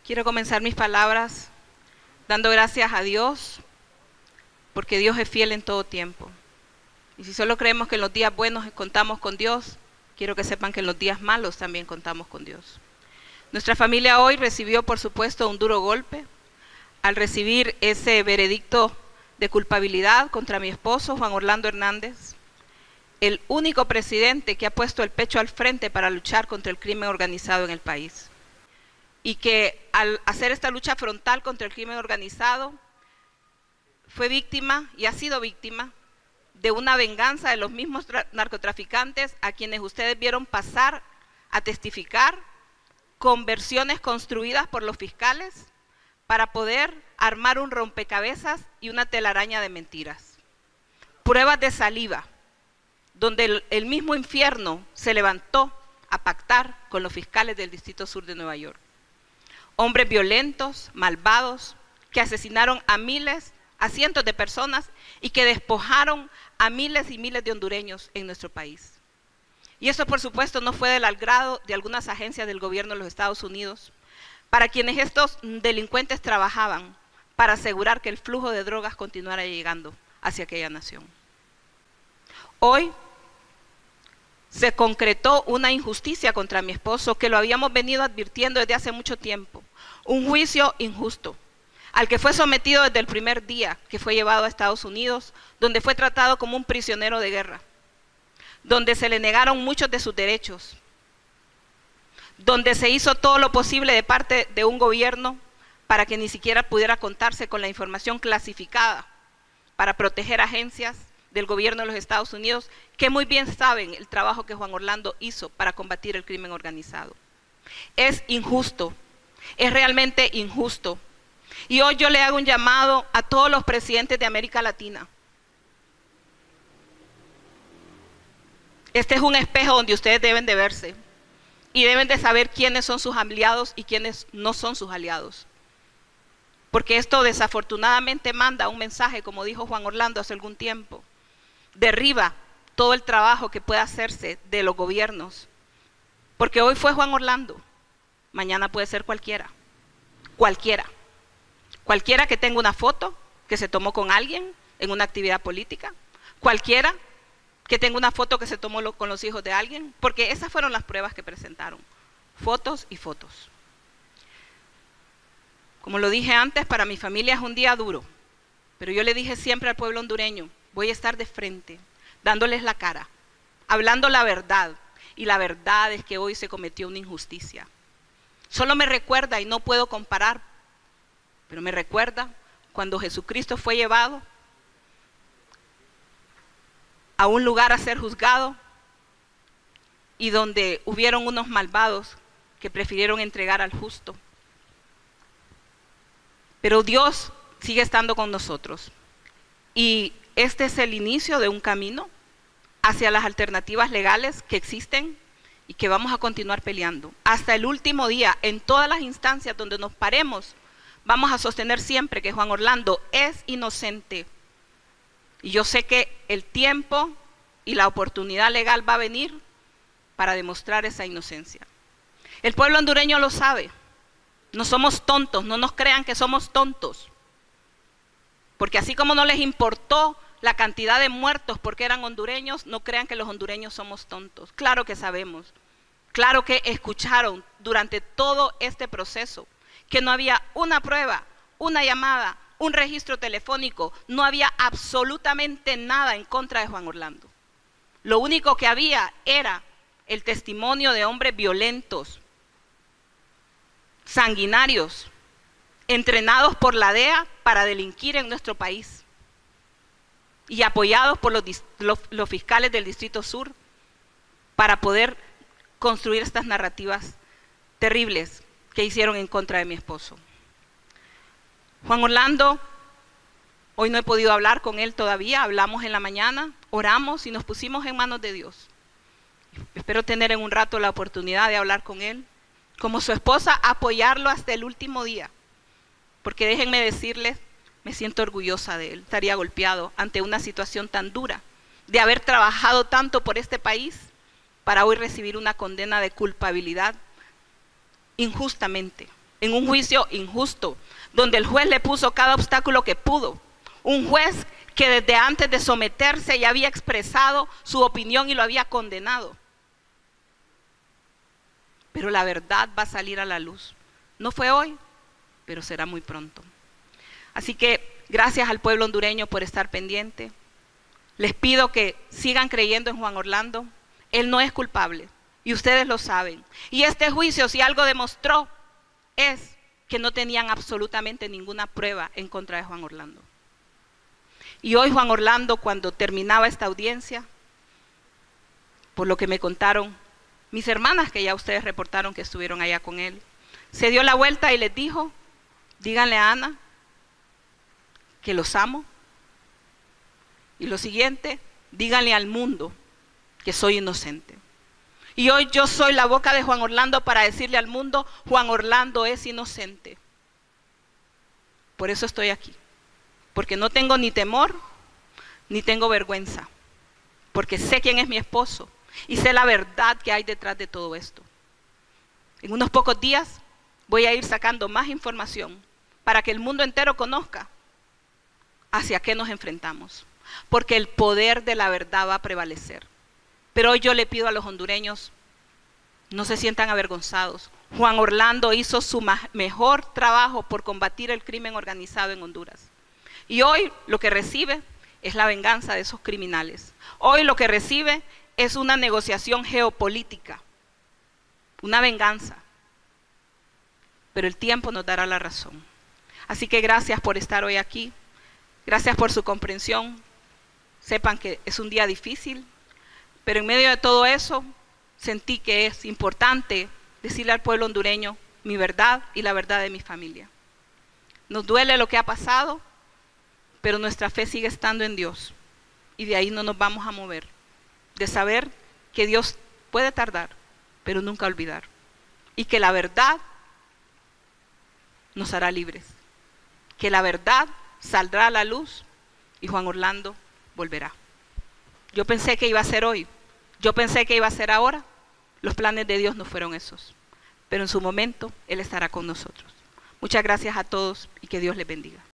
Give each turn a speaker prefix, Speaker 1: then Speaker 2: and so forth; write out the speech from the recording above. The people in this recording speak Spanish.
Speaker 1: Quiero comenzar mis palabras dando gracias a Dios, porque Dios es fiel en todo tiempo. Y si solo creemos que en los días buenos contamos con Dios, quiero que sepan que en los días malos también contamos con Dios. Nuestra familia hoy recibió, por supuesto, un duro golpe al recibir ese veredicto de culpabilidad contra mi esposo, Juan Orlando Hernández, el único presidente que ha puesto el pecho al frente para luchar contra el crimen organizado en el país. Y que al hacer esta lucha frontal contra el crimen organizado, fue víctima y ha sido víctima de una venganza de los mismos narcotraficantes a quienes ustedes vieron pasar a testificar con versiones construidas por los fiscales para poder armar un rompecabezas y una telaraña de mentiras. Pruebas de saliva, donde el mismo infierno se levantó a pactar con los fiscales del Distrito Sur de Nueva York. Hombres violentos, malvados, que asesinaron a cientos de personas y que despojaron a miles y miles de hondureños en nuestro país. Y eso, por supuesto, no fue del agrado de algunas agencias del gobierno de los Estados Unidos, para quienes estos delincuentes trabajaban para asegurar que el flujo de drogas continuara llegando hacia aquella nación. Hoy se concretó una injusticia contra mi esposo que lo habíamos venido advirtiendo desde hace mucho tiempo. Un juicio injusto, al que fue sometido desde el primer día que fue llevado a Estados Unidos, donde fue tratado como un prisionero de guerra, donde se le negaron muchos de sus derechos, donde se hizo todo lo posible de parte de un gobierno para que ni siquiera pudiera contarse con la información clasificada para proteger agencias del gobierno de los Estados Unidos, que muy bien saben el trabajo que Juan Orlando hizo para combatir el crimen organizado. Es injusto, es realmente injusto. Y hoy yo le hago un llamado a todos los presidentes de América Latina. Este es un espejo donde ustedes deben de verse y deben de saber quiénes son sus aliados y quiénes no son sus aliados. Porque esto desafortunadamente manda un mensaje, como dijo Juan Orlando hace algún tiempo, derriba todo el trabajo que pueda hacerse de los gobiernos. Porque hoy fue Juan Orlando, mañana puede ser cualquiera, cualquiera que tenga una foto que se tomó con alguien en una actividad política, cualquiera que tenga una foto que se tomó con los hijos de alguien, porque esas fueron las pruebas que presentaron, fotos y fotos. Como lo dije antes, para mi familia es un día duro, pero yo le dije siempre al pueblo hondureño, voy a estar de frente, dándoles la cara, hablando la verdad, y la verdad es que hoy se cometió una injusticia. Solo me recuerda, y no puedo comparar, pero me recuerda cuando Jesucristo fue llevado a un lugar a ser juzgado y donde hubieron unos malvados que prefirieron entregar al justo. Pero Dios sigue estando con nosotros y este es el inicio de un camino hacia las alternativas legales que existen y que vamos a continuar peleando. Hasta el último día, en todas las instancias donde nos paremos, vamos a sostener siempre que Juan Orlando es inocente. Y yo sé que el tiempo y la oportunidad legal va a venir para demostrar esa inocencia. El pueblo hondureño lo sabe. No somos tontos, no nos crean que somos tontos. Porque así como no les importó la cantidad de muertos porque eran hondureños, no crean que los hondureños somos tontos. Claro que sabemos, claro que escucharon durante todo este proceso que no había una prueba, una llamada, un registro telefónico, no había absolutamente nada en contra de Juan Orlando. Lo único que había era el testimonio de hombres violentos, sanguinarios, entrenados por la DEA para delinquir en nuestro país y apoyados por los fiscales del Distrito Sur para poder construir estas narrativas terribles que hicieron en contra de mi esposo. Juan Orlando, hoy no he podido hablar con él todavía, hablamos en la mañana, oramos y nos pusimos en manos de Dios. Espero tener en un rato la oportunidad de hablar con él, como su esposa, apoyarlo hasta el último día, porque déjenme decirles, me siento orgullosa de él, estaría golpeado ante una situación tan dura, de haber trabajado tanto por este país, para hoy recibir una condena de culpabilidad injustamente. en un juicio injusto, donde el juez le puso cada obstáculo que pudo. Un juez que desde antes de someterse ya había expresado su opinión y lo había condenado. Pero la verdad va a salir a la luz. No fue hoy, pero será muy pronto. Así que gracias al pueblo hondureño por estar pendiente. Les pido que sigan creyendo en Juan Orlando. Él no es culpable y ustedes lo saben. Y este juicio, si algo demostró, es que no tenían absolutamente ninguna prueba en contra de Juan Orlando. Y hoy Juan Orlando, cuando terminaba esta audiencia, por lo que me contaron mis hermanas, que ya ustedes reportaron que estuvieron allá con él, se dio la vuelta y les dijo: díganle a Ana que los amo. Y lo siguiente, díganle al mundo que soy inocente. Y hoy yo soy la boca de Juan Orlando para decirle al mundo: Juan Orlando es inocente. Por eso estoy aquí. Porque no tengo ni temor, ni tengo vergüenza. Porque sé quién es mi esposo y sé la verdad que hay detrás de todo esto. En unos pocos días voy a ir sacando más información para que el mundo entero conozca hacia qué nos enfrentamos. Porque el poder de la verdad va a prevalecer. Pero hoy yo le pido a los hondureños: no se sientan avergonzados. Juan Orlando hizo su mejor trabajo por combatir el crimen organizado en Honduras. Y hoy lo que recibe es la venganza de esos criminales. Hoy lo que recibe es una negociación geopolítica, una venganza. Pero el tiempo nos dará la razón. Así que gracias por estar hoy aquí. Gracias por su comprensión. Sepan que es un día difícil, pero en medio de todo eso sentí que es importante decirle al pueblo hondureño mi verdad y la verdad de mi familia. Nos duele lo que ha pasado, pero nuestra fe sigue estando en Dios y de ahí no nos vamos a mover. De saber que Dios puede tardar, pero nunca olvidar. Y que la verdad nos hará libres. Que la verdad saldrá a la luz y Juan Orlando volverá. Yo pensé que iba a ser hoy, yo pensé que iba a ser ahora. Los planes de Dios no fueron esos, pero en su momento Él estará con nosotros. Muchas gracias a todos y que Dios les bendiga.